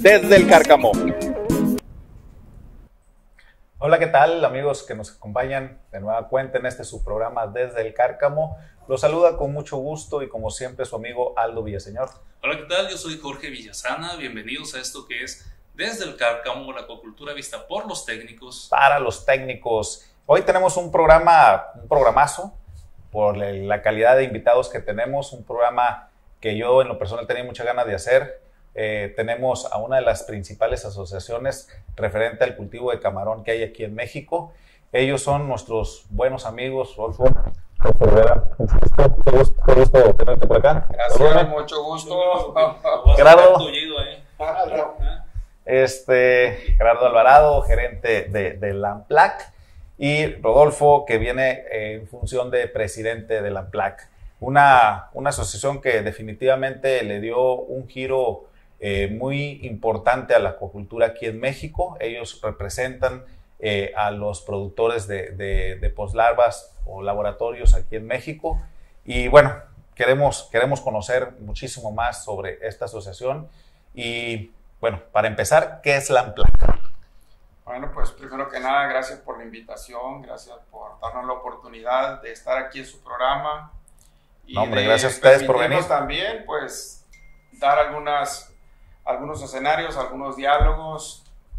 Desde el Cárcamo. Hola, ¿qué tal, amigos que nos acompañan de nueva cuenta en este su programa Desde el Cárcamo? Los saluda con mucho gusto y como siempre su amigo Aldo Villaseñor. Hola, ¿qué tal? Yo soy Jorge Villasana. Bienvenidos a esto que es Desde el Cárcamo, la acuacultura vista por los técnicos. Para los técnicos. Hoy tenemos un programazo por la calidad de invitados que tenemos, un programa que yo en lo personal tenía muchas ganas de hacer. Tenemos a una de las principales asociaciones referente al cultivo de camarón que hay aquí en México. Ellos son nuestros buenos amigos. Rodolfo Rivera, qué gusto tenerte por acá. Gracias, mucho gusto. Gerardo, Gerardo Alvarado, gerente de la AMPLAC, y Rodolfo, que viene en función de presidente de la AMPLAC. Una asociación que definitivamente le dio un giro muy importante a la acuacultura aquí en México. Ellos representan a los productores de poslarvas o laboratorios aquí en México. Y bueno, queremos conocer muchísimo más sobre esta asociación. Y bueno, para empezar, ¿qué es la AMPLAC? Bueno, pues primero que nada, gracias por la invitación, gracias por darnos la oportunidad de estar aquí en su programa. Y no, hombre, gracias a ustedes por venir. También, pues, dar algunos escenarios, algunos diálogos,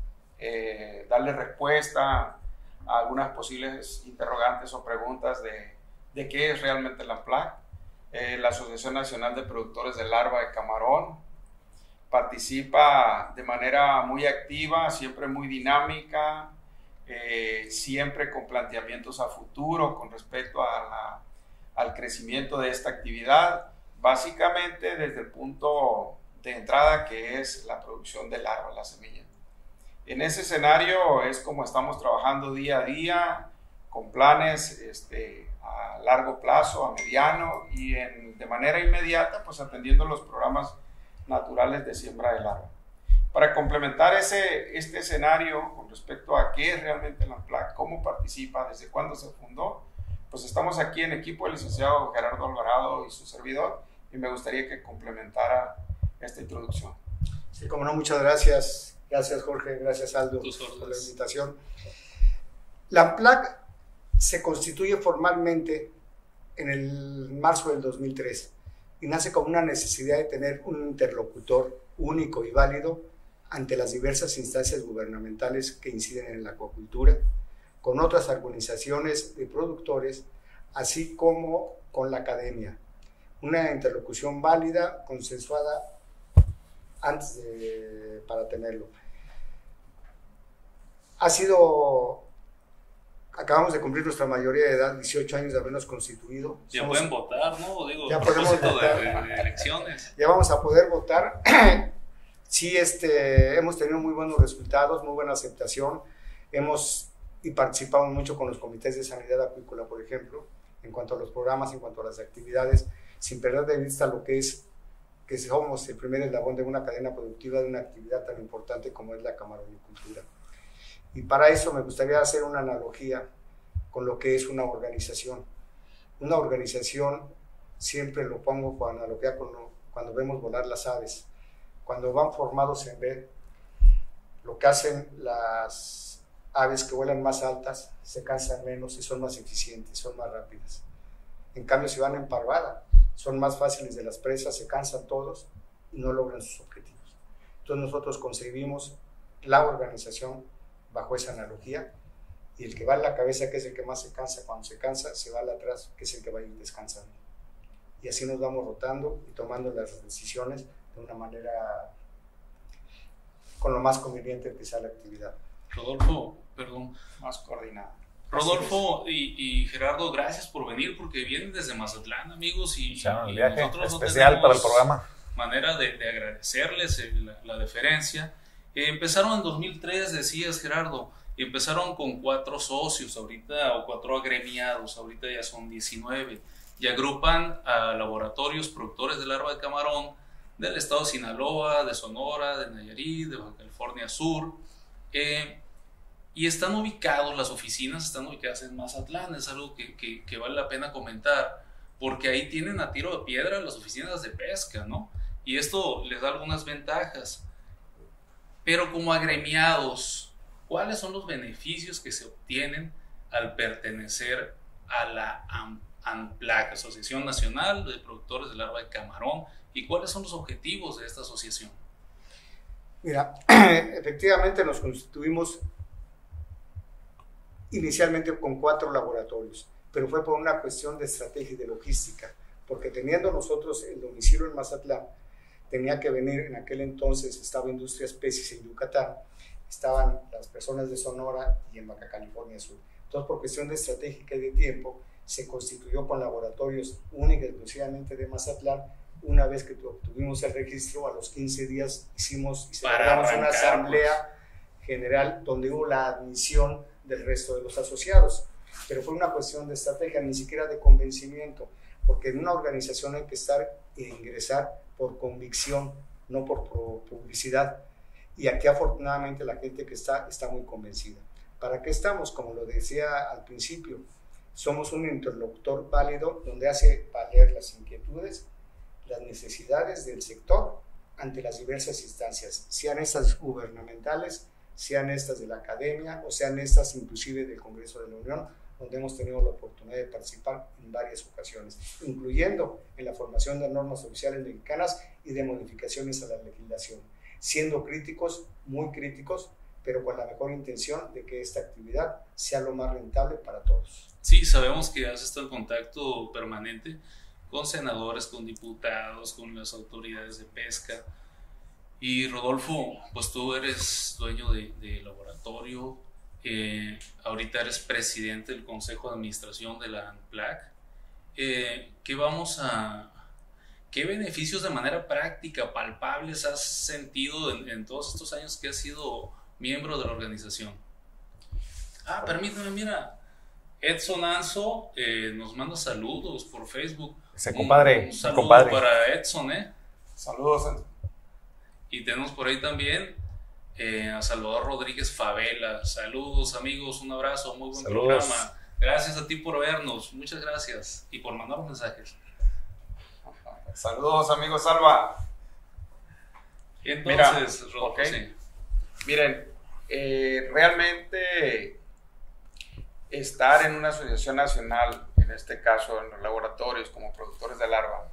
darle respuesta a algunas posibles interrogantes o preguntas de qué es realmente la AMPLAC, la Asociación Nacional de Productores de Larva de Camarón. Participa de manera muy activa, siempre muy dinámica, siempre con planteamientos a futuro con respecto al crecimiento de esta actividad, básicamente desde el punto de entrada que es la producción de larva, la semilla. En ese escenario es como estamos trabajando día a día, con planes a largo plazo, a mediano y de manera inmediata, pues atendiendo los programas naturales de siembra de larva. Para complementar este escenario con respecto a qué es realmente la AMPLAC, cómo participa, desde cuándo se fundó, pues estamos aquí en equipo el licenciado Gerardo Alvarado y su servidor, y me gustaría que complementara esta introducción. Sí, como no, muchas gracias. Gracias, Jorge. Gracias, Aldo, por la invitación. La AMPLAC se constituye formalmente en el marzo del 2003 y nace como una necesidad de tener un interlocutor único y válido ante las diversas instancias gubernamentales que inciden en la acuacultura, con otras organizaciones de productores, así como con la academia. Una interlocución válida, consensuada para tenerlo. Acabamos de cumplir nuestra mayoría de edad, 18 años de habernos constituido. Ya pueden votar, ¿no? Digo, ya podemos votar. De elecciones. Ya vamos a poder votar. Sí, hemos tenido muy buenos resultados, muy buena aceptación. Hemos participado mucho con los comités de sanidad acuícola, por ejemplo, en cuanto a los programas, en cuanto a las actividades, sin perder de vista lo que es que somos el primer eslabón de una cadena productiva de una actividad tan importante como es la camaronicultura. Y para eso me gustaría hacer una analogía con lo que es una organización. Una organización, siempre lo pongo con analogía cuando vemos volar las aves. Cuando van formados en red, lo que hacen las aves que vuelan más altas se cansan menos y son más eficientes, son más rápidas. En cambio, si van en parvada, son más fáciles de las presas, se cansan todos y no logran sus objetivos. Entonces nosotros concebimos la organización bajo esa analogía, y el que va en la cabeza, que es el que más se cansa, cuando se cansa, se va al atrás, que es el que va a ir descansando. Y así nos vamos rotando y tomando las decisiones de una manera con lo más conveniente que sea la actividad. Rodolfo, perdón. Más coordinada. Rodolfo y Gerardo, gracias por venir, porque vienen desde Mazatlán, amigos, y el viaje nosotros especial no para el programa. Manera de agradecerles la deferencia. Empezaron en 2003, decías, Gerardo, y empezaron con 4 socios ahorita, o 4 agremiados, ahorita ya son 19, y agrupan a laboratorios productores de larva de camarón del estado de Sinaloa, de Sonora, de Nayarit, de Baja California Sur, y están ubicados, las oficinas están ubicadas en Mazatlán. Es algo que vale la pena comentar, porque ahí tienen a tiro de piedra las oficinas de pesca, ¿no? Y esto les da algunas ventajas. Pero como agremiados, ¿cuáles son los beneficios que se obtienen al pertenecer a la ANPLAC, Asociación Nacional de Productores de Larva de Camarón, y cuáles son los objetivos de esta asociación? Mira, efectivamente nos constituimos inicialmente con 4 laboratorios, pero fue por una cuestión de estrategia y de logística, porque teniendo nosotros el domicilio en Mazatlán, tenía que venir, en aquel entonces estaba Industria Especies en Yucatán, estaban las personas de Sonora y en Baja California Sur. Entonces, por cuestión de estratégica y de tiempo, se constituyó con laboratorios únicos exclusivamente de Mazatlán. Una vez que obtuvimos el registro, a los 15 días hicimos y celebramos una asamblea general donde hubo la admisión del resto de los asociados. Pero fue una cuestión de estrategia, ni siquiera de convencimiento, porque en una organización hay que estar e ingresar por convicción, no por publicidad. Y aquí afortunadamente la gente que está muy convencida. ¿Para qué estamos? Como lo decía al principio, somos un interlocutor válido donde hace valer las inquietudes, las necesidades del sector ante las diversas instancias, sean estas gubernamentales, sean estas de la academia o sean estas inclusive del Congreso de la Unión, donde hemos tenido la oportunidad de participar en varias ocasiones, incluyendo en la formación de normas oficiales mexicanas y de modificaciones a la legislación, siendo críticos, muy críticos, pero con la mejor intención de que esta actividad sea lo más rentable para todos. Sí, sabemos que has estado en contacto permanente con senadores, con diputados, con las autoridades de pesca. Y Rodolfo, pues tú eres dueño de laboratorio, ahorita eres presidente del Consejo de Administración de la ANPLAC. ¿Qué beneficios de manera práctica, palpables, has sentido en todos estos años que has sido miembro de la organización? Permítame, mira, Edson Anzo nos manda saludos por Facebook. Ese compadre. Un saludo compadre. para Edson, Saludos, Edson. Y tenemos por ahí también a Salvador Rodríguez Favela. Saludos, amigos, un abrazo, muy buen programa. Gracias a ti por vernos, muchas gracias y por mandarnos mensajes. Saludos, amigos Salva. Y entonces, Rodolfo, okay. Sí. Miren, realmente estar en una asociación nacional, en este caso en los laboratorios como productores de larva,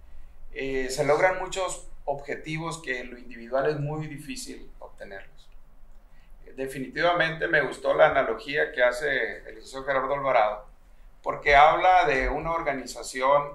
se logran muchos objetivos que en lo individual es muy difícil obtenerlos. Definitivamente me gustó la analogía que hace el licenciado Gerardo Alvarado, porque habla de una organización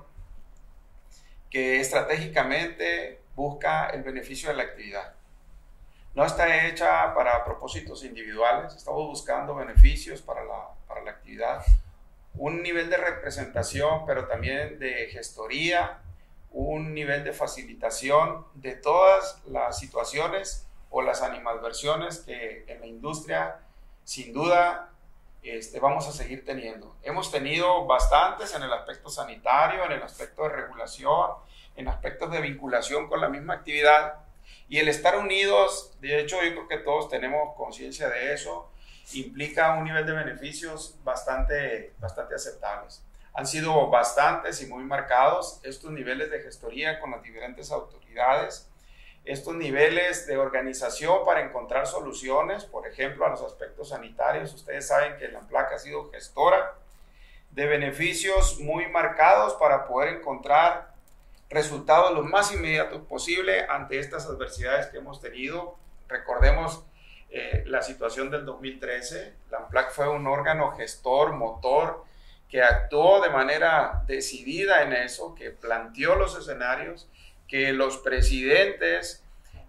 que estratégicamente busca el beneficio de la actividad. No está hecha para propósitos individuales, estamos buscando beneficios para la actividad, un nivel de representación, pero también de gestoría, un nivel de facilitación de todas las situaciones o las animadversiones que en la industria sin duda vamos a seguir teniendo. Hemos tenido bastantes en el aspecto sanitario, en el aspecto de regulación, en aspectos de vinculación con la misma actividad, y el estar unidos, de hecho yo creo que todos tenemos conciencia de eso, implica un nivel de beneficios bastante aceptables. Han sido bastantes y muy marcados estos niveles de gestoría con las diferentes autoridades, estos niveles de organización para encontrar soluciones, por ejemplo, a los aspectos sanitarios. Ustedes saben que la ANPLAC ha sido gestora de beneficios muy marcados para poder encontrar resultados lo más inmediatos posible ante estas adversidades que hemos tenido. Recordemos la situación del 2013. La ANPLAC fue un órgano gestor, motor, que actuó de manera decidida en eso, que planteó los escenarios, que los presidentes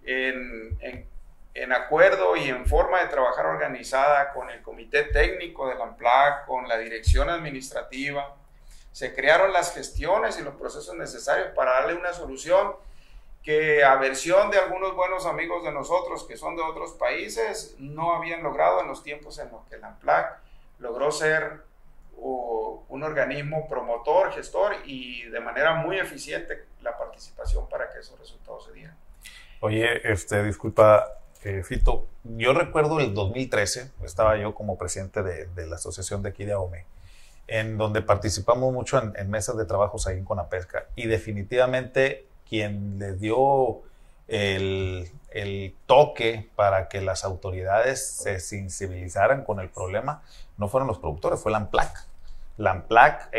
en acuerdo y en forma de trabajar organizada con el comité técnico de la ANPLAC, con la dirección administrativa, se crearon las gestiones y los procesos necesarios para darle una solución que, a versión de algunos buenos amigos de nosotros que son de otros países, no habían logrado en los tiempos en los que la ANPLAC logró ser un organismo promotor, gestor, y de manera muy eficiente la participación para que esos resultados se dieran. Oye, disculpa, Fito, yo recuerdo el 2013, estaba yo como presidente de la asociación de aquí de AOME, en donde participamos mucho en mesas de trabajos ahí en Conapesca, y definitivamente quien le dio el toque para que las autoridades se sensibilizaran con el problema no fueron los productores, fue la ANPLAC. La ANPLAC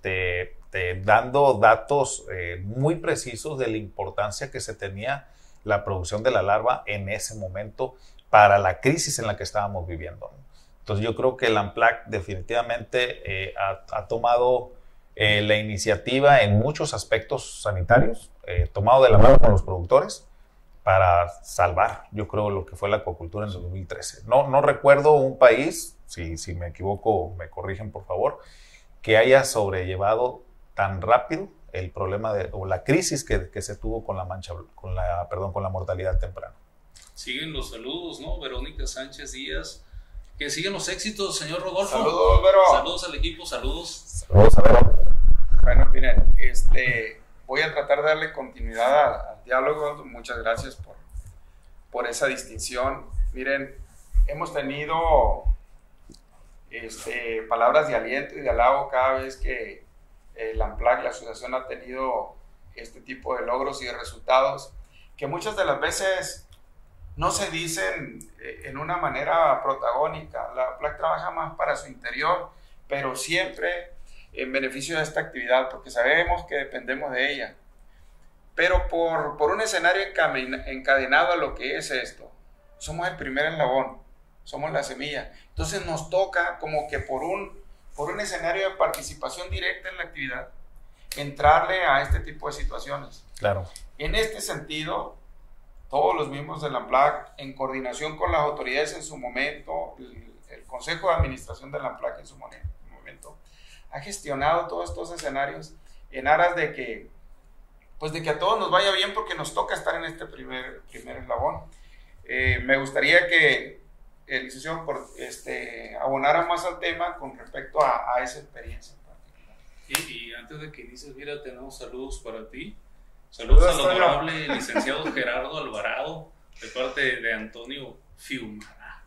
dando datos muy precisos de la importancia que se tenía la producción de la larva en ese momento para la crisis en la que estábamos viviendo. Entonces yo creo que la ANPLAC definitivamente ha tomado la iniciativa en muchos aspectos sanitarios, tomado de la mano con los productores para salvar, yo creo, lo que fue la acuacultura en 2013. No recuerdo un país, si me equivoco, me corrigen por favor, que haya sobrellevado tan rápido el problema o la crisis que se tuvo con la mortalidad temprana. Siguen los saludos, ¿no? Verónica Sánchez Díaz. Que siguen los éxitos, señor Rodolfo. Saludos, Vero. Saludos al equipo, saludos. Saludos a Vero. Bueno, miren, voy a tratar de darle continuidad al diálogo. Muchas gracias por esa distinción. Miren, hemos tenido palabras de aliento y de halago cada vez que la ANPLAC, la asociación, ha tenido este tipo de logros y de resultados que muchas de las veces no se dicen en una manera protagónica. La ANPLAC trabaja más para su interior, pero siempre en beneficio de esta actividad, porque sabemos que dependemos de ella. Pero por un escenario encadenado a lo que es esto, somos el primer eslabón, somos la semilla. Entonces nos toca como que por un escenario de participación directa en la actividad, entrarle a este tipo de situaciones. Claro. En este sentido, todos los miembros de la ANPLAC, en coordinación con las autoridades en su momento, el Consejo de Administración de la ANPLAC en su momento, ha gestionado todos estos escenarios en aras de que a todos nos vaya bien, porque nos toca estar en este primer eslabón. Me gustaría que el licenciado abonara más al tema con respecto a esa experiencia en particular. Y antes de que inicies, mira, tenemos saludos para ti. Saludos al honorable licenciado Gerardo Alvarado, de parte de Antonio Fiumara.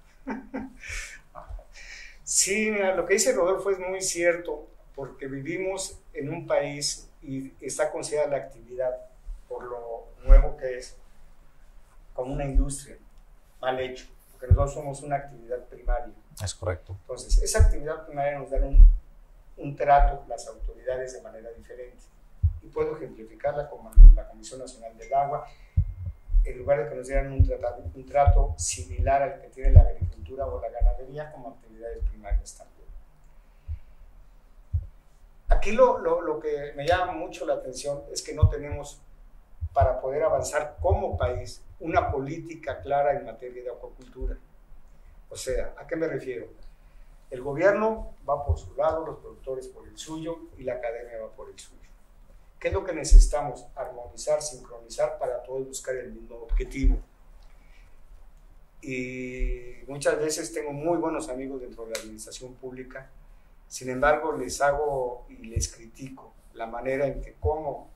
Sí, mira, lo que dice Rodolfo es muy cierto, porque vivimos en un país y está considerada la actividad, por lo nuevo que es, como una industria mal hecho, porque nosotros somos una actividad primaria. Es correcto. Entonces, esa actividad primaria nos da un trato las autoridades de manera diferente. Y puedo ejemplificarla como la Comisión Nacional del Agua, en lugar de que nos dieran un trato similar al que tiene la agricultura o la ganadería como actividades primarias también. Aquí lo que me llama mucho la atención es que no tenemos, para poder avanzar como país, una política clara en materia de acuacultura. O sea, ¿a qué me refiero? El gobierno va por su lado, los productores por el suyo y la academia va por el suyo. ¿Qué es lo que necesitamos? Armonizar, sincronizar para todos buscar el mismo objetivo. Y muchas veces tengo muy buenos amigos dentro de la administración pública, sin embargo les hago y les critico la manera en que como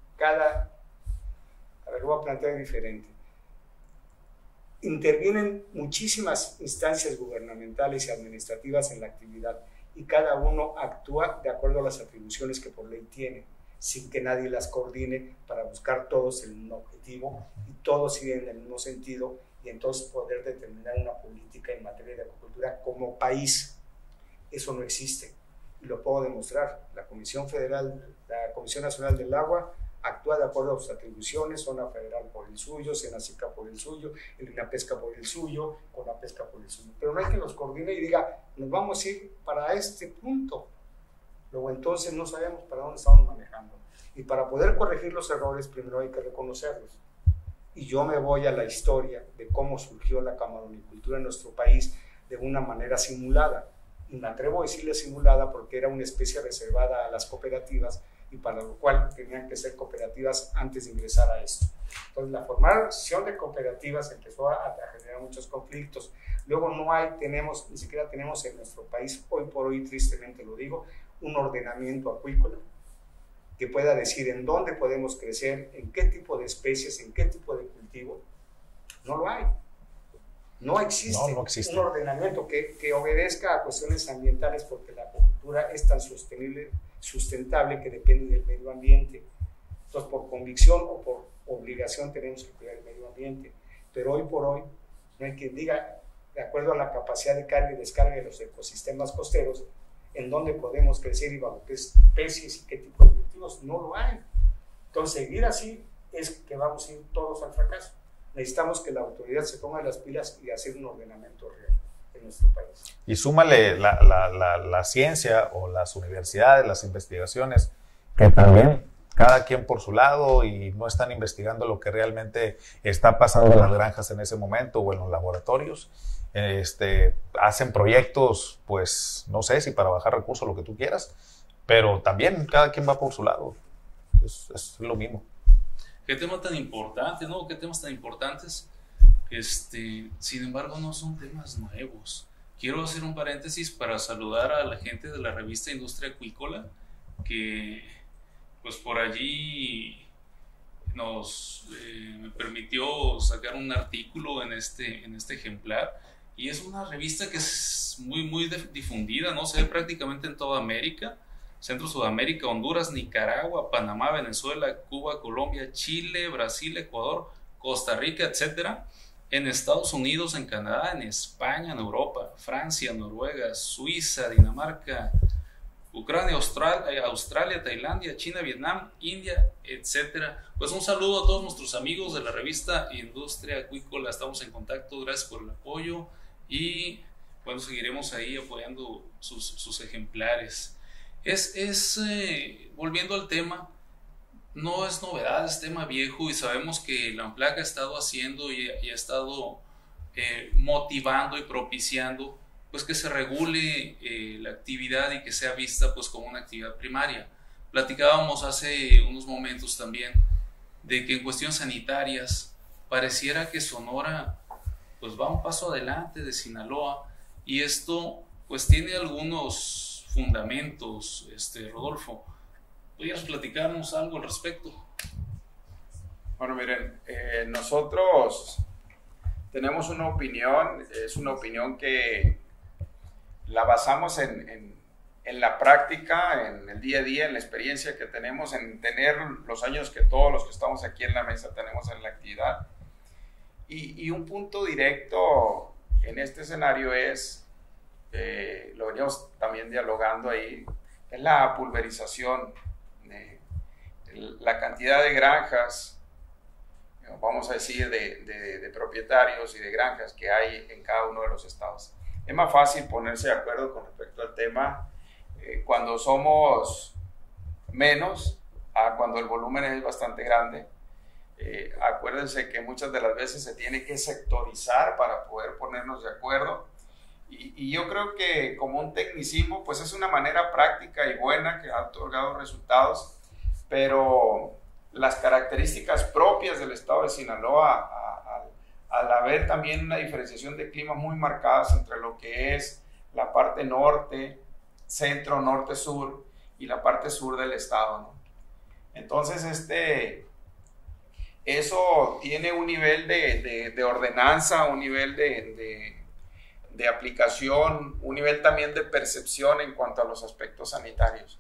lo voy a plantear diferente. Intervienen muchísimas instancias gubernamentales y administrativas en la actividad y cada uno actúa de acuerdo a las atribuciones que por ley tiene, sin que nadie las coordine para buscar todos el mismo objetivo y todos siguen en el mismo sentido y entonces poder determinar una política en materia de acuacultura como país. Eso no existe y lo puedo demostrar. La Comisión Nacional del Agua actúa de acuerdo a sus atribuciones, Zona Federal por el suyo, Senacica por el suyo, el INAPESCA por el suyo, CONAPESCA por el suyo. Pero no hay que los coordine y diga, nos vamos a ir para este punto. Luego entonces no sabemos para dónde estamos manejando. Y para poder corregir los errores, primero hay que reconocerlos. Y yo me voy a la historia de cómo surgió la camaronicultura en nuestro país de una manera simulada. Y me atrevo a decirle simulada porque era una especie reservada a las cooperativas y para lo cual tenían que ser cooperativas antes de ingresar a esto. Entonces la formación de cooperativas empezó a generar muchos conflictos. Luego ni siquiera tenemos en nuestro país, hoy por hoy tristemente lo digo, un ordenamiento acuícola que pueda decir en dónde podemos crecer, en qué tipo de especies, en qué tipo de cultivo. No lo hay. No existe un ordenamiento que obedezca a cuestiones ambientales porque la acuicultura es tan sustentable que depende del medio ambiente. Entonces, por convicción o por obligación tenemos que cuidar el medio ambiente. Pero hoy por hoy, no hay quien diga, de acuerdo a la capacidad de carga y descarga de los ecosistemas costeros, en dónde podemos crecer y bajo qué especies y qué tipo de cultivos, no lo hay. Entonces, seguir así es que vamos a ir todos al fracaso. Necesitamos que la autoridad se ponga las pilas y hacer un ordenamiento real en nuestro país. Y súmale la ciencia o las universidades, las investigaciones, que también cada quien por su lado y no están investigando lo que realmente está pasando en las granjas en ese momento o en los laboratorios. Hacen proyectos, pues no sé si para bajar recursos, lo que tú quieras, pero también cada quien va por su lado. Es lo mismo. Qué tema tan importante, ¿no? Qué temas tan importantes. Sin embargo, no son temas nuevos. Quiero hacer un paréntesis para saludar a la gente de la revista Industria Acuícola, que pues por allí nos me permitió sacar un artículo en este ejemplar, y es una revista que es muy difundida, ¿no? Se ve prácticamente en toda América, Centro, Sudamérica, Honduras, Nicaragua, Panamá, Venezuela, Cuba, Colombia, Chile, Brasil, Ecuador, Costa Rica, etcétera. En Estados Unidos, en Canadá, en España, en Europa, Francia, Noruega, Suiza, Dinamarca, Ucrania, Australia, Tailandia, China, Vietnam, India, etcétera. Pues un saludo a todos nuestros amigos de la revista Industria Acuícola. Estamos en contacto, gracias por el apoyo y bueno, seguiremos ahí apoyando sus ejemplares. Volviendo al tema, no es novedad, es tema viejo y sabemos que la AMPLAC ha estado haciendo y ha estado motivando y propiciando pues que se regule la actividad y que sea vista pues como una actividad primaria. Platicábamos hace unos momentos también de que en cuestiones sanitarias pareciera que Sonora pues va un paso adelante de Sinaloa, y esto pues tiene algunos fundamentos. Rodolfo, ¿podrías platicarnos algo al respecto? Bueno, miren, nosotros tenemos una opinión, es una opinión que la basamos en la práctica, en el día a día, en la experiencia que tenemos, en tener los años que todos los que estamos aquí en la mesa tenemos en la actividad. Y un punto directo en este escenario es, lo veníamos también dialogando ahí, es la pulverización, la cantidad de granjas, vamos a decir, de propietarios y de granjas que hay en cada uno de los estados. Es más fácil ponerse de acuerdo con respecto al tema cuando somos menos a cuando el volumen es bastante grande. Acuérdense que muchas de las veces se tiene que sectorizar para poder ponernos de acuerdo, y yo creo que como un tecnicismo pues es una manera práctica y buena que ha otorgado resultados, pero las características propias del estado de Sinaloa, al haber también una diferenciación de clima muy marcadas entre lo que es la parte norte, centro, norte, sur y la parte sur del estado, ¿no? Entonces eso tiene un nivel de ordenanza, un nivel de aplicación, un nivel también de percepción en cuanto a los aspectos sanitarios.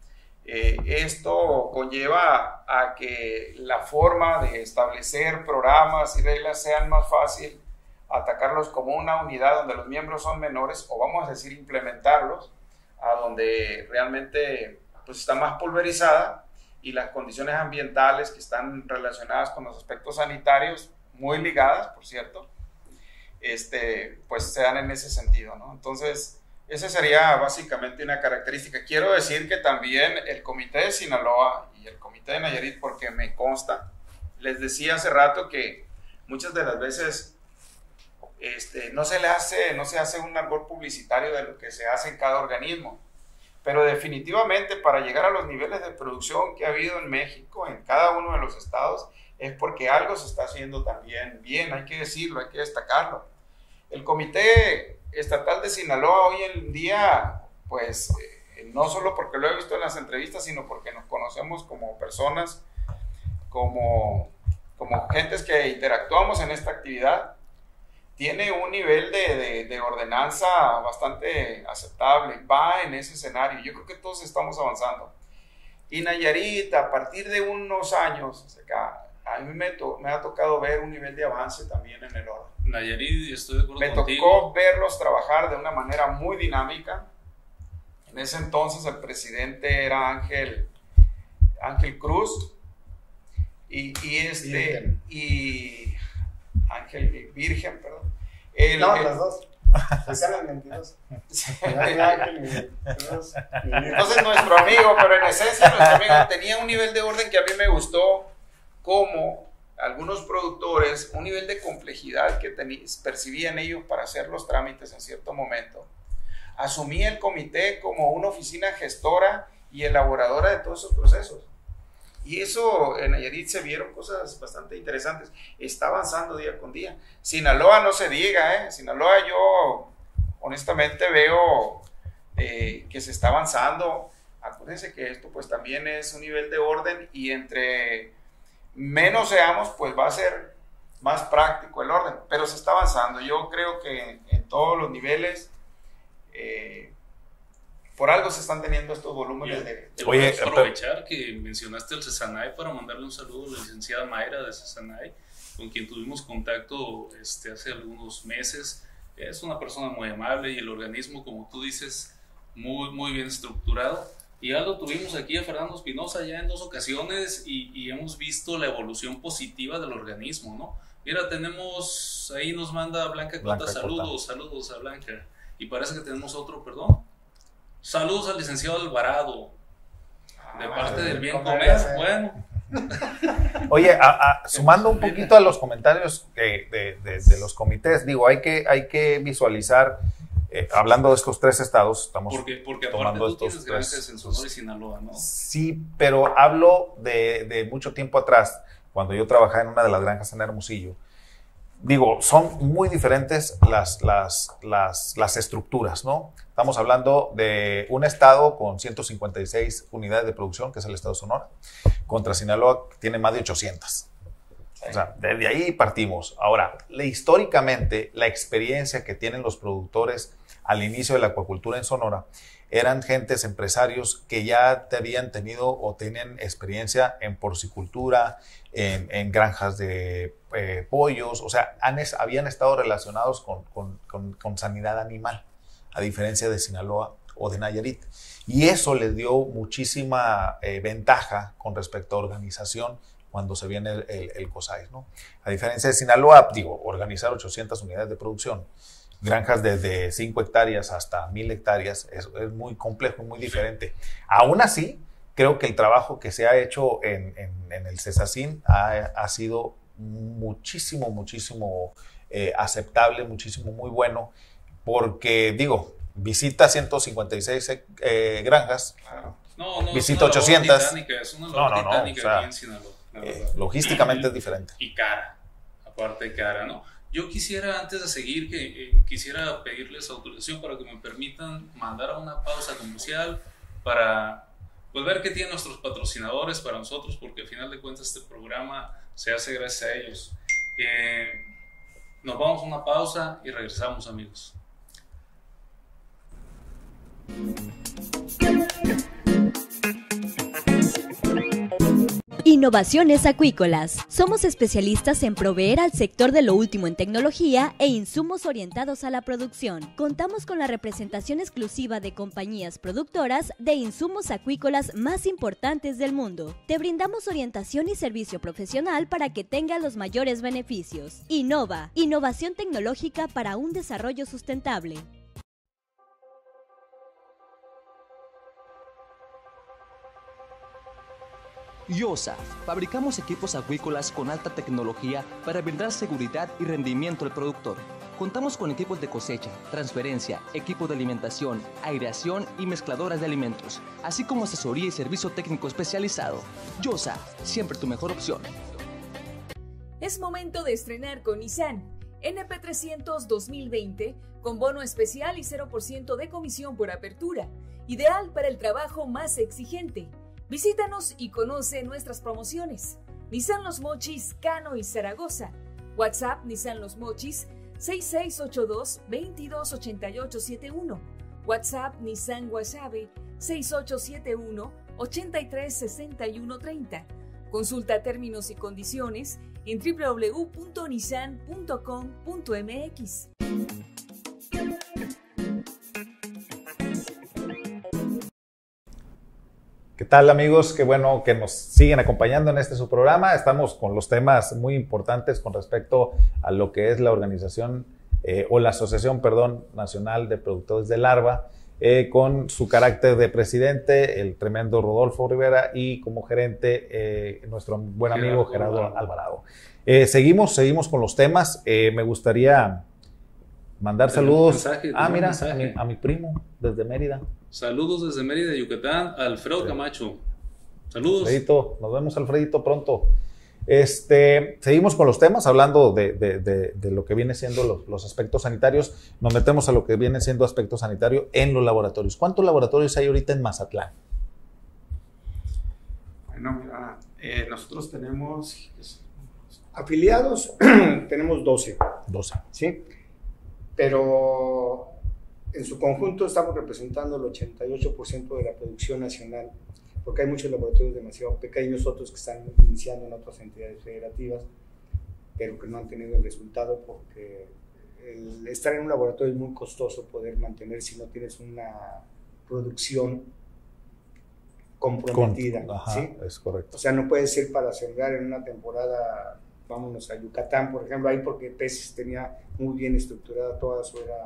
Esto conlleva a que la forma de establecer programas y reglas sean más fácil, atacarlos como una unidad donde los miembros son menores, o vamos a decir implementarlos a donde realmente pues está más pulverizada, y las condiciones ambientales que están relacionadas con los aspectos sanitarios, muy ligadas por cierto, pues se dan en ese sentido, ¿no? Entonces esa sería básicamente una característica. Quiero decir que también el Comité de Sinaloa y el Comité de Nayarit, porque me consta, les decía hace rato que muchas de las veces no se hace un árbol publicitario de lo que se hace en cada organismo, pero definitivamente para llegar a los niveles de producción que ha habido en México, en cada uno de los estados, es porque algo se está haciendo también bien, hay que decirlo, hay que destacarlo. El Comité Estatal de Sinaloa hoy en día, pues no solo porque lo he visto en las entrevistas, sino porque nos conocemos como personas, como gentes que interactuamos en esta actividad, tiene un nivel de ordenanza bastante aceptable, va en ese escenario. Yo creo que todos estamos avanzando. Y Nayarit, a partir de unos años acá, a mí me ha tocado ver un nivel de avance también en el orden. Nayarit, estoy de acuerdo Me contigo. tocó verlos trabajar de una manera muy dinámica. En ese entonces el presidente era Ángel Cruz y Ángel Virgen, perdón. Las dos. Eran mentirosos. Entonces nuestro amigo, pero en esencia nuestro amigo tenía un nivel de orden que a mí me gustó, como algunos productores, un nivel de complejidad que percibían ellos para hacer los trámites en cierto momento. Asumía el comité como una oficina gestora y elaboradora de todos esos procesos. Y eso en Nayarit se vieron cosas bastante interesantes. Está avanzando día con día. Sinaloa no se diga, Sinaloa yo honestamente veo que se está avanzando. Acuérdense que esto pues también es un nivel de orden y entre menos seamos pues va a ser más práctico el orden. Pero se está avanzando. Yo creo que en todos los niveles por algo se están teniendo estos volúmenes de... Voy a aprovechar que mencionaste el CESANAI para mandarle un saludo a la licenciada Mayra de CESANAI, con quien tuvimos contacto hace algunos meses. Es una persona muy amable y el organismo, como tú dices, muy bien estructurado. Y ya lo tuvimos aquí a Fernando Espinosa ya en 2 ocasiones y hemos visto la evolución positiva del organismo, ¿no? Mira, tenemos, ahí nos manda Blanca Cota, saludos a Blanca. Y parece que tenemos otro, perdón. Saludos al licenciado Alvarado, de parte del bien comer. Bueno. Oye, sumando un poquito a los comentarios de los comités, digo, hay que visualizar, hablando de estos 3 estados, estamos porque tomando aparte tú estos tienes granjas en Sonora y Sinaloa, ¿no? Sí, pero hablo de mucho tiempo atrás, cuando yo trabajaba en una de las granjas en Hermosillo. Digo, son muy diferentes las estructuras, ¿no? Estamos hablando de un estado con 156 unidades de producción, que es el estado de Sonora, contra Sinaloa, que tiene más de 800. O sea, desde ahí partimos. Ahora, históricamente, la experiencia que tienen los productores al inicio de la acuacultura en Sonora eran gentes, empresarios que ya habían tenido o tenían experiencia en porcicultura, en granjas de pollos, o sea, habían estado relacionados con sanidad animal, a diferencia de Sinaloa o de Nayarit. Y eso les dio muchísima ventaja con respecto a organización cuando se viene el COSAIS, ¿no? A diferencia de Sinaloa, digo, organizar 800 unidades de producción, granjas desde 5 hectáreas hasta 1000 hectáreas, es muy complejo, muy diferente. Aún así, creo que el trabajo que se ha hecho en el CESACIN ha sido muchísimo aceptable, muchísimo muy bueno, porque digo, visita 156 granjas, visita 800. Es una labor titánica aquí en Sinaloa. Logísticamente es diferente. Y cara, aparte cara, ¿no? Yo quisiera, antes de seguir, quisiera pedirles autorización para que me permitan mandar a una pausa comercial para pues, ver qué tienen nuestros patrocinadores para nosotros, porque al final de cuentas este programa se hace gracias a ellos. Nos vamos a una pausa y regresamos, amigos. Innovaciones Acuícolas. Somos especialistas en proveer al sector de lo último en tecnología e insumos orientados a la producción. Contamos con la representación exclusiva de compañías productoras de insumos acuícolas más importantes del mundo. Te brindamos orientación y servicio profesional para que tenga los mayores beneficios. Innova, innovación tecnológica para un desarrollo sustentable. YOSA, fabricamos equipos acuícolas con alta tecnología para brindar seguridad y rendimiento al productor. Contamos con equipos de cosecha, transferencia, equipo de alimentación, aireación y mezcladoras de alimentos, así como asesoría y servicio técnico especializado. YOSA, siempre tu mejor opción. Es momento de estrenar con Nissan. NP300 2020 con bono especial y 0% de comisión por apertura. Ideal para el trabajo más exigente. Visítanos y conoce nuestras promociones. Nissan Los Mochis, Cano y Zaragoza. WhatsApp Nissan Los Mochis 6682-228871. WhatsApp Nissan Guasave 83 61 30. Consulta términos y condiciones en www.nissan.com.mx. ¿Qué tal, amigos? Qué bueno que nos siguen acompañando en su programa. Estamos con los temas muy importantes con respecto a lo que es la organización o la Asociación, Nacional de Productores de Larva, con su carácter de presidente, el tremendo Rodolfo Rivera, y como gerente, nuestro buen amigo Gerardo Alvarado. Seguimos con los temas. Me gustaría mandar saludos. Mira, a mi primo desde Mérida. Saludos desde Mérida, Yucatán, Alfredo Camacho. Saludos. Alfredito, nos vemos, Alfredito, pronto. Seguimos con los temas, hablando de lo que viene siendo los aspectos sanitarios. Nos metemos a lo que viene siendo aspecto sanitario en los laboratorios. ¿Cuántos laboratorios hay ahorita en Mazatlán? Bueno, mira, nosotros tenemos... Afiliados, tenemos 12. 12. ¿Sí? Pero en su conjunto estamos representando el 88% de la producción nacional, porque hay muchos laboratorios demasiado pequeños, otros que están iniciando en otras entidades federativas, pero que no han tenido el resultado, porque el estar en un laboratorio es muy costoso poder mantener si no tienes una producción comprometida. ¿Sí? Es correcto. O sea, no puedes ir para sembrar en una temporada, vámonos a Yucatán, por ejemplo, ahí porque Peces tenía muy bien estructurada toda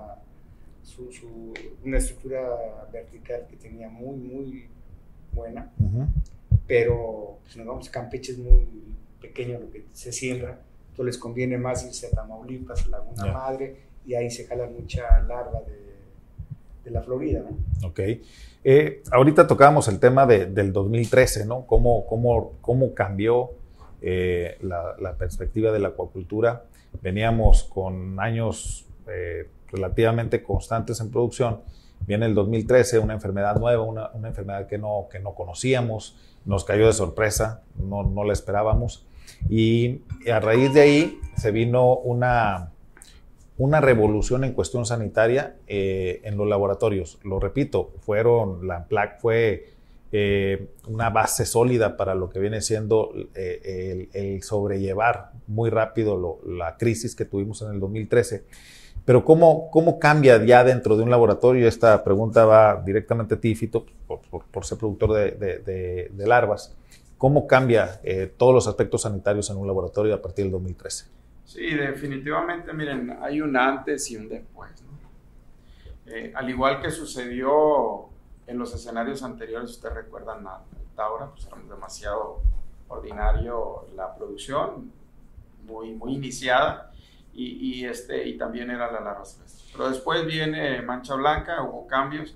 una estructura vertical que tenía muy buena, pero pues, nos vamos a Campeche, es muy pequeño lo que se siembra, entonces les conviene más irse a Tamaulipas, a Laguna Madre, y ahí se jala mucha larva de la Florida, ¿no? Ok. Ahorita tocábamos el tema del 2013, ¿no? Cómo cambió la perspectiva de la acuacultura. Veníamos con años relativamente constantes en producción. Viene el 2013, una enfermedad nueva, una enfermedad que no conocíamos, nos cayó de sorpresa, no la esperábamos, y a raíz de ahí se vino una revolución en cuestión sanitaria en los laboratorios. Lo repito, la AMPLAC fue una base sólida para lo que viene siendo el sobrellevar muy rápido la crisis que tuvimos en el 2013. Pero ¿cómo cambia ya dentro de un laboratorio? Esta pregunta va directamente a ti, Fito, por ser productor de larvas. ¿Cómo cambia todos los aspectos sanitarios en un laboratorio a partir del 2013? Sí, definitivamente, miren, hay un antes y un después, ¿no? Al igual que sucedió en los escenarios anteriores, ustedes recuerdan a Taura, pues era demasiado ordinario la producción, muy iniciada, y también era la larva silvestre. Pero después viene Mancha Blanca, hubo cambios,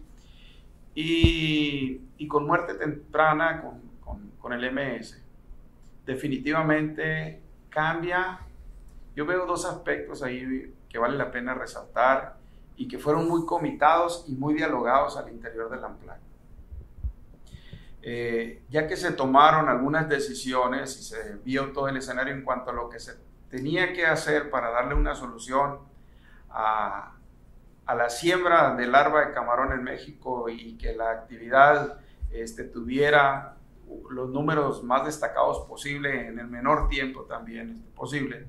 y con muerte temprana, con el MS, definitivamente cambia. Yo veo dos aspectos ahí que vale la pena resaltar y que fueron muy comitados y muy dialogados al interior de la AMPLAC. Ya que se tomaron algunas decisiones y se vio todo el escenario en cuanto a lo que se tenía que hacer para darle una solución a la siembra de larva de camarón en México y que la actividad tuviera los números más destacados posible en el menor tiempo también posible.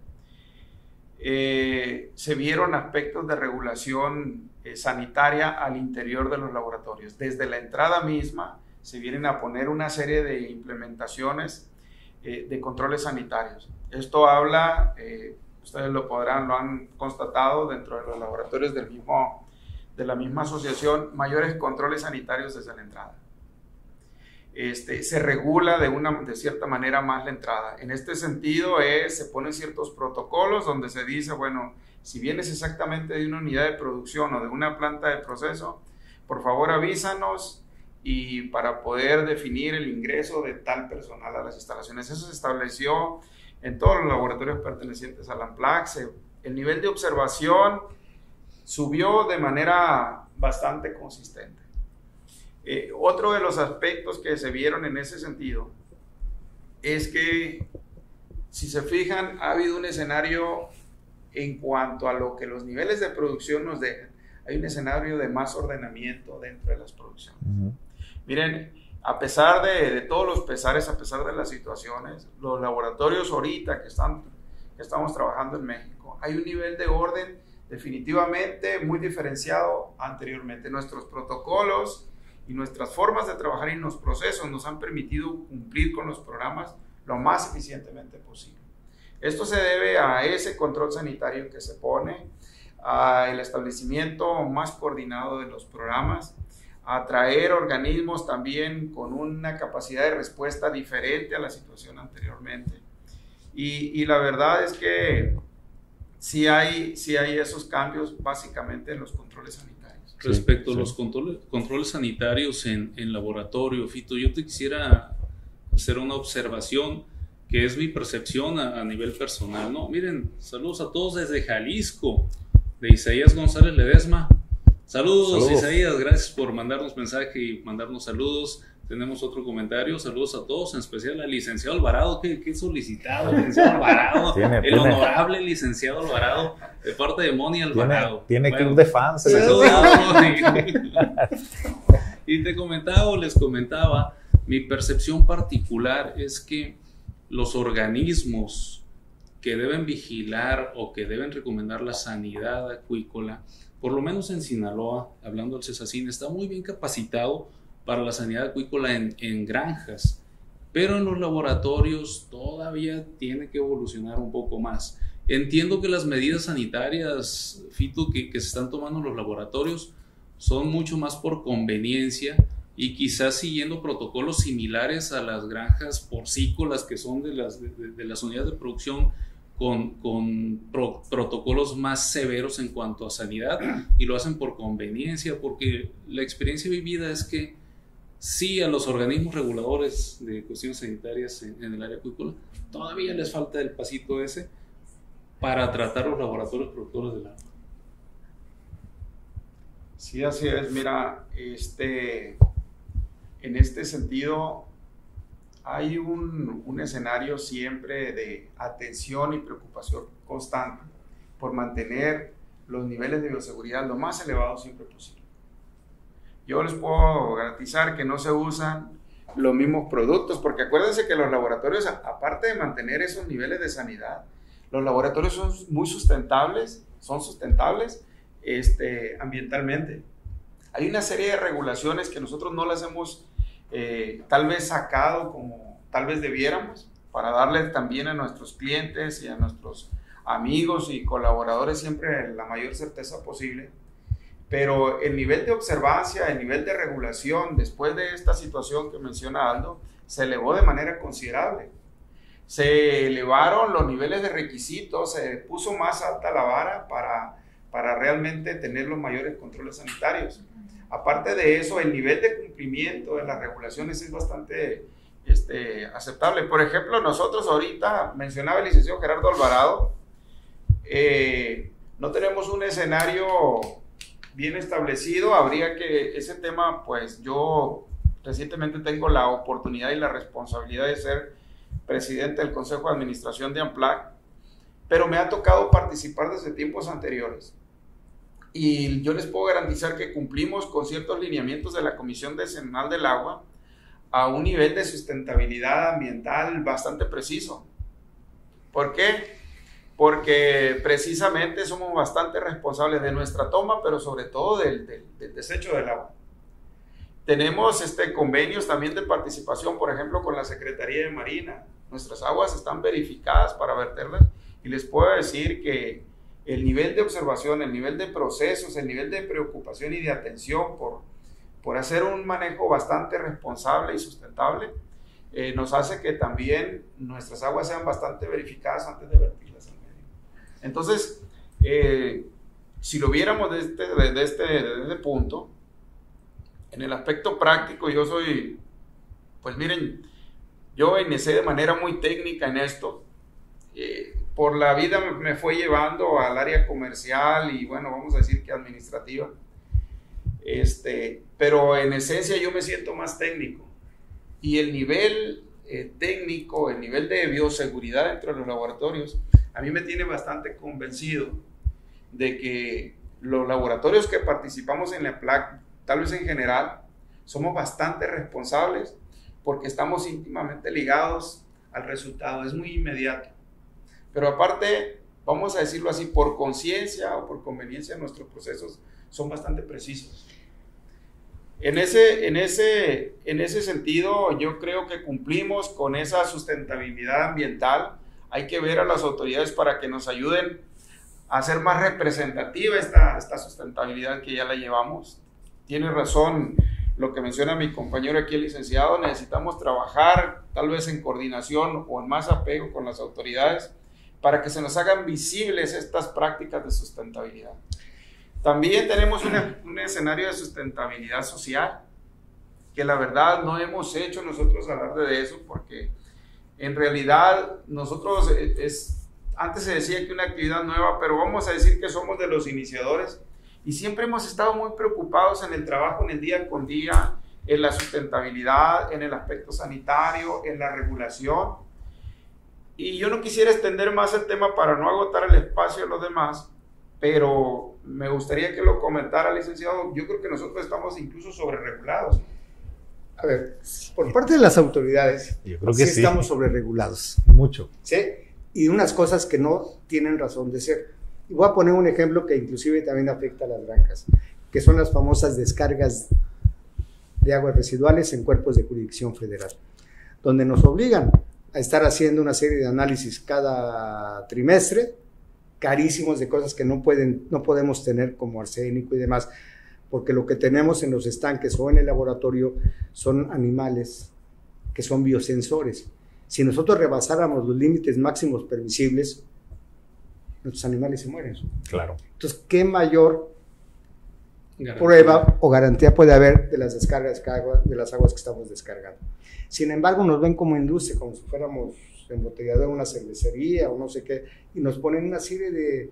Se vieron aspectos de regulación sanitaria al interior de los laboratorios. Desde la entrada misma se vienen a poner una serie de implementaciones de controles sanitarios. Esto habla, ustedes lo han constatado dentro de los laboratorios de la misma asociación, mayores controles sanitarios desde la entrada. Se regula de cierta manera más la entrada. En este sentido se ponen ciertos protocolos donde se dice, bueno, si vienes exactamente de una unidad de producción o de una planta de proceso, por favor avísanos y para poder definir el ingreso de tal personal a las instalaciones. Eso se estableció en todos los laboratorios pertenecientes a la AMPLAC. El nivel de observación subió de manera bastante consistente. Otro de los aspectos que se vieron en ese sentido es que, si se fijan, ha habido un escenario en cuanto a lo que los niveles de producción nos dejan. Hay un escenario de más ordenamiento dentro de las producciones. Miren, a pesar de todos los pesares, a pesar de las situaciones, los laboratorios ahorita que estamos trabajando en México, hay un nivel de orden definitivamente muy diferenciado anteriormente. Nuestros protocolos y nuestras formas de trabajar y los procesos nos han permitido cumplir con los programas lo más eficientemente posible. Esto se debe a ese control sanitario que se pone, al establecimiento más coordinado de los programas, a traer organismos también con una capacidad de respuesta diferente a la situación anteriormente. Y la verdad es que sí hay esos cambios básicamente en los controles sanitarios. Respecto a los controles sanitarios en laboratorio, Fito, yo te quisiera hacer una observación que es mi percepción a nivel personal, ¿no? Miren, saludos a todos desde Jalisco, de Isaías González Ledesma. Saludos, Isaías, gracias por mandarnos mensaje y mandarnos saludos. Tenemos otro comentario, saludos a todos, en especial al licenciado Alvarado, qué solicitado, licenciado Alvarado, honorable licenciado Alvarado, de parte de Moni Alvarado. Tiene club de fans. Y les comentaba, mi percepción particular es que los organismos que deben vigilar o que deben recomendar la sanidad acuícola, por lo menos en Sinaloa, hablando del CESACIN, está muy bien capacitado para la sanidad acuícola en granjas, pero en los laboratorios todavía tiene que evolucionar un poco más. Entiendo que las medidas sanitarias, Fito, que se están tomando en los laboratorios son mucho más por conveniencia y quizás siguiendo protocolos similares a las granjas porcícolas que son de las unidades de producción, con protocolos más severos en cuanto a sanidad, y lo hacen por conveniencia, porque la experiencia vivida es que sí, a los organismos reguladores de cuestiones sanitarias en el área acuícola todavía les falta el pasito ese para tratar los laboratorios productores del agua. Sí, así es. Mira, en este sentido hay un escenario siempre de atención y preocupación constante por mantener los niveles de bioseguridad lo más elevados siempre posible. Yo les puedo garantizar que no se usan los mismos productos, porque acuérdense que los laboratorios, aparte de mantener esos niveles de sanidad, los laboratorios son muy sustentables, ambientalmente. Hay una serie de regulaciones que nosotros no las hemos tal vez sacado como tal vez debiéramos, para darle también a nuestros clientes y a nuestros amigos y colaboradores siempre la mayor certeza posible. Pero el nivel de observancia, el nivel de regulación después de esta situación que menciona Aldo, se elevó de manera considerable. Se elevaron los niveles de requisitos, se puso más alta la vara para realmente tener los mayores controles sanitarios. Aparte de eso, el nivel de cumplimiento de las regulaciones es bastante aceptable. Por ejemplo, nosotros ahorita, mencionaba el licenciado Gerardo Alvarado, no tenemos un escenario bien establecido. Habría que, ese tema, pues yo recientemente tengo la oportunidad y la responsabilidad de ser presidente del Consejo de Administración de AMPLAC, pero me ha tocado participar desde tiempos anteriores. Y yo les puedo garantizar que cumplimos con ciertos lineamientos de la Comisión Decenal del Agua a un nivel de sustentabilidad ambiental bastante preciso. ¿Por qué? Porque precisamente somos bastante responsables de nuestra toma, pero sobre todo del desecho del agua. Tenemos convenios también de participación, por ejemplo, con la Secretaría de Marina. Nuestras aguas están verificadas para verterlas, y les puedo decir que el nivel de observación, el nivel de procesos, el nivel de preocupación y de atención por hacer un manejo bastante responsable y sustentable, nos hace que también nuestras aguas sean bastante verificadas antes de vertirlas al medio. Entonces, si lo viéramos desde este punto, en el aspecto práctico, pues miren, yo inicié de manera muy técnica en esto. Por la vida me fue llevando al área comercial y, bueno, vamos a decir que administrativa. Pero en esencia yo me siento más técnico. Y el nivel técnico, el nivel de bioseguridad dentro de los laboratorios, a mí me tiene bastante convencido de que los laboratorios que participamos en la AMPLAC, tal vez en general, somos bastante responsables porque estamos íntimamente ligados al resultado, es muy inmediato. Pero aparte, vamos a decirlo así, por conciencia o por conveniencia, nuestros procesos son bastante precisos. En ese sentido, yo creo que cumplimos con esa sustentabilidad ambiental. Hay que ver a las autoridades para que nos ayuden a hacer más representativa esta sustentabilidad que ya la llevamos. Tiene razón lo que menciona mi compañero aquí, el licenciado. Necesitamos trabajar tal vez en coordinación o en más apego con las autoridades para que se nos hagan visibles estas prácticas de sustentabilidad. También tenemos un escenario de sustentabilidad social, que la verdad no hemos hecho nosotros hablar de eso, porque en realidad nosotros, antes se decía que una actividad nueva, pero vamos a decir que somos de los iniciadores, y siempre hemos estado muy preocupados en el trabajo, en el día con día, en la sustentabilidad, en el aspecto sanitario, en la regulación. Y yo no quisiera extender más el tema para no agotar el espacio de los demás, pero me gustaría que lo comentara, licenciado. Yo creo que nosotros estamos incluso sobreregulados. A ver, por parte de las autoridades, yo creo que sí estamos sobreregulados. Mucho. ¿Sí? Y unas cosas que no tienen razón de ser. Y voy a poner un ejemplo que inclusive también afecta a las granjas, que son las famosas descargas de aguas residuales en cuerpos de jurisdicción federal, donde nos obligan a estar haciendo una serie de análisis cada trimestre, carísimos, de cosas que no podemos tener, como arsénico y demás, porque lo que tenemos en los estanques o en el laboratorio son animales que son biosensores. Si nosotros rebasáramos los límites máximos permisibles, nuestros animales se mueren. Claro. Entonces, ¿qué mayor prueba o garantía puede haber de las descargas de las aguas que estamos descargando? Sin embargo, nos ven como industria, como si fuéramos embotellador de una cervecería o no sé qué, y nos ponen una serie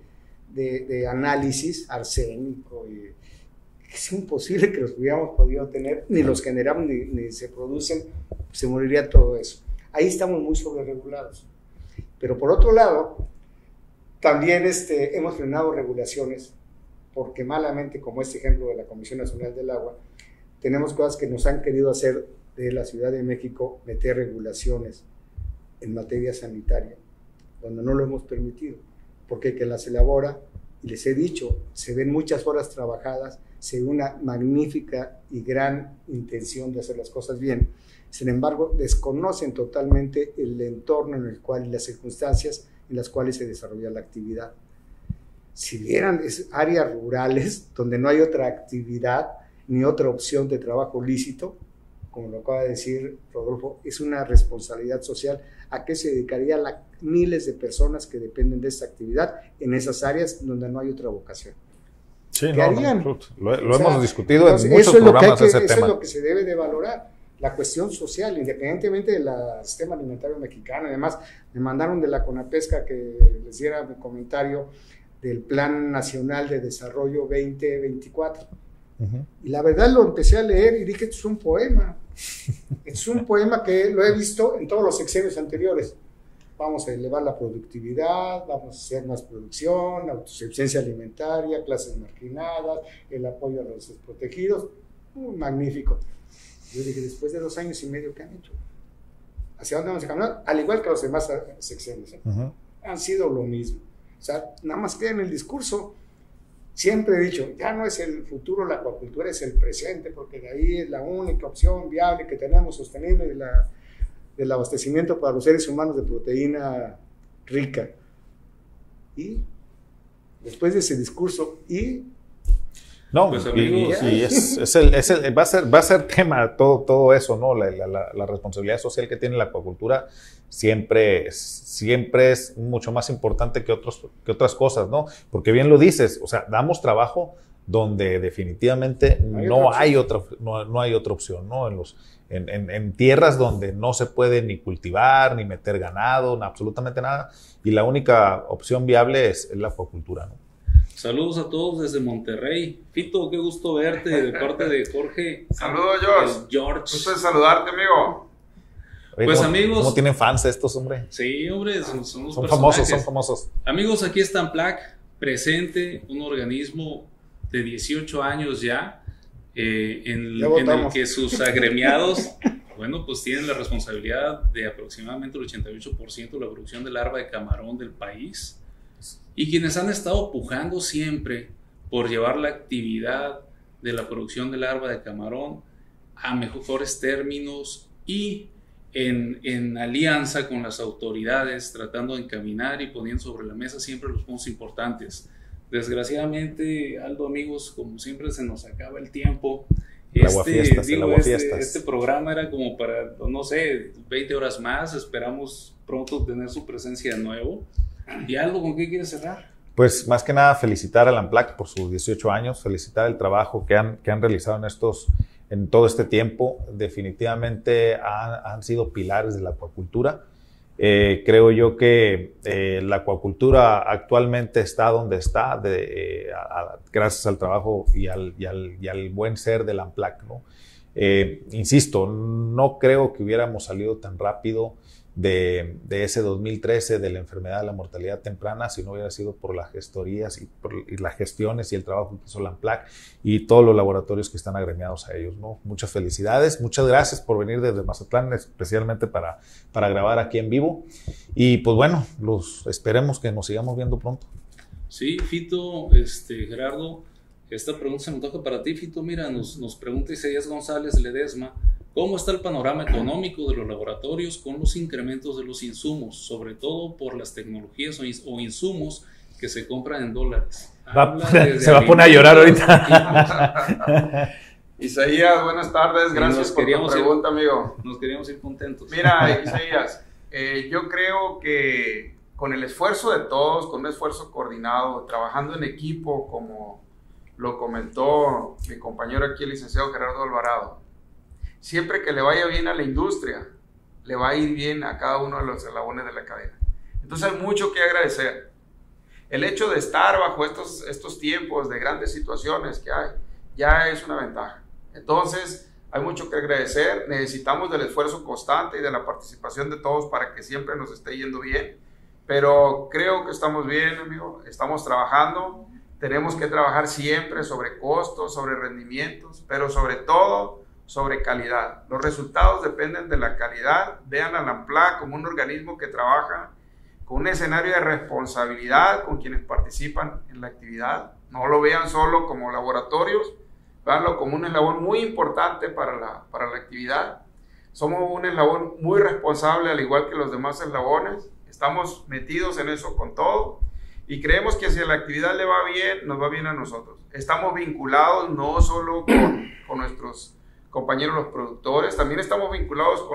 de análisis, arsénico, y es imposible que los hubiéramos podido tener, ni los generamos, ni se producen, se moriría todo eso. Ahí estamos muy sobreregulados. Pero por otro lado, también hemos frenado regulaciones, porque malamente, como este ejemplo de la Comisión Nacional del Agua, tenemos cosas que nos han querido hacer de la Ciudad de México, meter regulaciones en materia sanitaria, cuando no lo hemos permitido, porque que las elabora, y les he dicho, se ven muchas horas trabajadas, se ve una magnífica y gran intención de hacer las cosas bien. Sin embargo, desconocen totalmente el entorno en el cual y las circunstancias en las cuales se desarrolla la actividad. Si vieran áreas rurales donde no hay otra actividad ni otra opción de trabajo lícito, como lo acaba de decir Rodolfo, es una responsabilidad social a que se dedicaría miles de personas que dependen de esta actividad en esas áreas donde no hay otra vocación. Sí, ¿Qué harían? Lo hemos discutido en muchos programas de ese tema. Eso es lo que se debe de valorar, la cuestión social, independientemente del sistema alimentario mexicano. Además, me mandaron de la CONAPESCA que les diera mi comentario del Plan Nacional de Desarrollo 2024. Y la verdad lo empecé a leer y dije, esto es un poema. Es un poema que lo he visto en todos los sexenios anteriores. Vamos a elevar la productividad, vamos a hacer más producción, autosuficiencia alimentaria, clases marginadas, el apoyo a los desprotegidos. Magnífico. Yo dije, después de 2 años y medio, ¿qué han hecho? ¿Hacia dónde vamos a caminar? Al igual que los demás sexenios, han sido lo mismo. O sea, nada más queda en el discurso. Siempre he dicho, ya no es el futuro la acuacultura, es el presente, porque de ahí es la única opción viable que tenemos sostenible del abastecimiento para los seres humanos de proteína rica. Y después de ese discurso, no, pues, amigos, va a ser tema todo eso, ¿no? La responsabilidad social que tiene la acuacultura siempre es mucho más importante que otras cosas, ¿no? Porque bien lo dices, o sea, damos trabajo donde definitivamente no hay otra opción, ¿no? En tierras donde no se puede ni cultivar, ni meter ganado, absolutamente nada, y la única opción viable es la acuacultura, ¿no? Saludos a todos desde Monterrey. Fito, qué gusto verte de parte de Jorge. Saludos, George. Gusto de saludarte, amigo. Oye, Pues amigos, ¿cómo tienen fans estos, hombre? Sí, hombre, son famosos. Amigos, aquí está Amplac, presente, un organismo de 18 años ya, en el que sus agremiados, bueno, pues tienen la responsabilidad de aproximadamente el 88% de la producción de larva de camarón del país, y quienes han estado pujando siempre por llevar la actividad de la producción de larva de camarón a mejores términos y en alianza con las autoridades, tratando de encaminar y poniendo sobre la mesa siempre los puntos importantes. Desgraciadamente, Aldo, amigos, como siempre se nos acaba el tiempo. Este programa era como para, no sé, 20 horas más. Esperamos pronto tener su presencia de nuevo. ¿Y Aldo, con qué quieres cerrar? Pues más que nada felicitar al AMPLAC por sus 18 años, felicitar el trabajo que han realizado en todo este tiempo. Definitivamente han sido pilares de la acuacultura. Creo yo que la acuacultura actualmente está donde está gracias al trabajo y al buen ser del AMPLAC, ¿no? Insisto, no creo que hubiéramos salido tan rápido de ese 2013 de la enfermedad de la mortalidad temprana si no hubiera sido por las gestorías y las gestiones y el trabajo que hizo la AMPLAC y todos los laboratorios que están agremiados a ellos, ¿no? Muchas felicidades, muchas gracias por venir desde Mazatlán, especialmente para grabar aquí en vivo, y pues bueno, esperemos que nos sigamos viendo pronto. Sí, Fito, Gerardo, esta pregunta se me toca para ti, Fito. Mira, nos pregunta Isaías González Ledesma: ¿cómo está el panorama económico de los laboratorios con los incrementos de los insumos, sobre todo por las tecnologías o insumos que se compran en dólares? Se va a poner a llorar ahorita. Isaías, buenas tardes, gracias por tu pregunta, amigo. Nos queríamos ir contentos. Mira, Isaías, yo creo que con el esfuerzo de todos, con un esfuerzo coordinado, trabajando en equipo, como lo comentó mi compañero aquí, el licenciado Gerardo Alvarado, siempre que le vaya bien a la industria, le va a ir bien a cada uno de los eslabones de la cadena. Entonces hay mucho que agradecer. El hecho de estar bajo estos tiempos de grandes situaciones que hay, ya es una ventaja. Entonces hay mucho que agradecer. Necesitamos del esfuerzo constante y de la participación de todos para que siempre nos esté yendo bien. Pero creo que estamos bien, amigo. Estamos trabajando. Tenemos que trabajar siempre sobre costos, sobre rendimientos, pero sobre todo sobre calidad. Los resultados dependen de la calidad. Vean al AMPLAC como un organismo que trabaja con un escenario de responsabilidad con quienes participan en la actividad. No lo vean solo como laboratorios, veanlo como un eslabón muy importante para la actividad. Somos un eslabón muy responsable, al igual que los demás eslabones. Estamos metidos en eso con todo y creemos que si a la actividad le va bien, nos va bien a nosotros. Estamos vinculados no solo con nuestros compañeros los productores, también estamos vinculados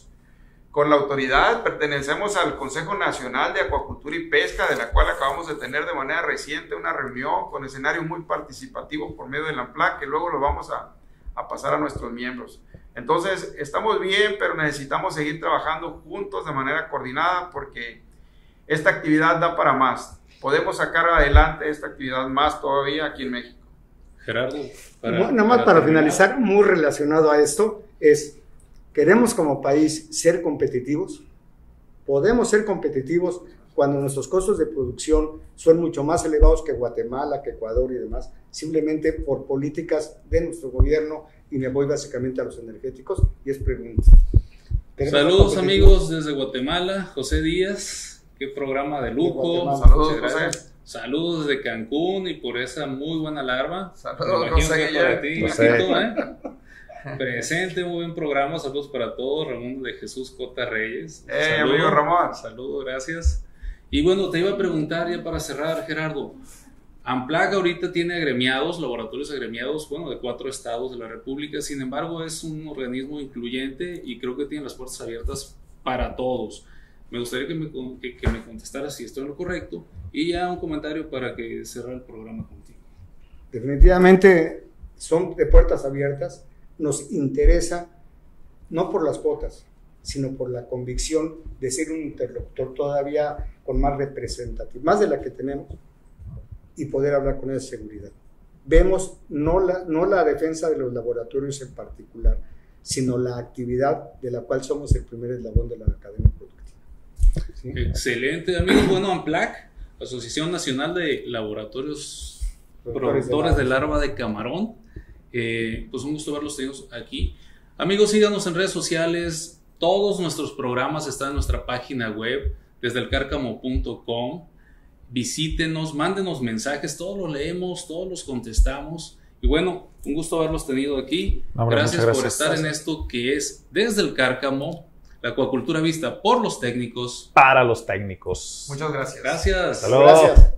con la autoridad. Pertenecemos al Consejo Nacional de Acuacultura y Pesca, de la cual acabamos de tener de manera reciente una reunión con escenarios muy participativos por medio del AMPLAC, que luego lo vamos a pasar a nuestros miembros. Entonces, estamos bien, pero necesitamos seguir trabajando juntos de manera coordinada porque esta actividad da para más. Podemos sacar adelante esta actividad más todavía aquí en México. Gerardo, nada más para finalizar, muy relacionado a esto, queremos como país ser competitivos. Podemos ser competitivos cuando nuestros costos de producción son mucho más elevados que Guatemala, que Ecuador y demás, simplemente por políticas de nuestro gobierno, y me voy básicamente a los energéticos, y es pregunta. Saludos amigos desde Guatemala, José Díaz, qué programa de lujo. Saludos, José. Saludos desde Cancún y por esa muy buena larva. Saludos, José. Para ti, presente, muy buen programa. Saludos para todos. Ramón de Jesús Cota Reyes. Saludos, amigo Ramón. Saludos, gracias. Y bueno, te iba a preguntar ya para cerrar, Gerardo. AMPLAC ahorita tiene agremiados, laboratorios agremiados, bueno, de 4 estados de la República. Sin embargo, es un organismo incluyente y creo que tiene las puertas abiertas para todos. Me gustaría que me contestaras si estoy en lo correcto y ya un comentario para que cerrar el programa contigo. Definitivamente son de puertas abiertas. Nos interesa, no por las cuotas, sino por la convicción de ser un interlocutor todavía con más representatividad, más de la que tenemos, y poder hablar con esa seguridad. Vemos no la defensa de los laboratorios en particular, sino la actividad de la cual somos el primer eslabón de la cadena productiva. ¿Sí? Excelente, amigos. Bueno, AMPLAC, Asociación Nacional de Laboratorios Productores de Larva de Camarón, Pues un gusto verlos aquí. Amigos, síganos en redes sociales. Todos nuestros programas están en nuestra página web, desdelcarcamo.com. Visítenos, mándenos mensajes, todos los leemos, todos los contestamos. Y bueno, un gusto haberlos tenido aquí. Hombre, gracias por estar en esto que es Desde el Cárcamo, la acuacultura vista por los técnicos. Para los técnicos. Muchas gracias. Gracias. Hasta luego. Gracias.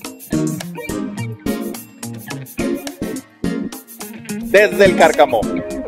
Desde el Cárcamo.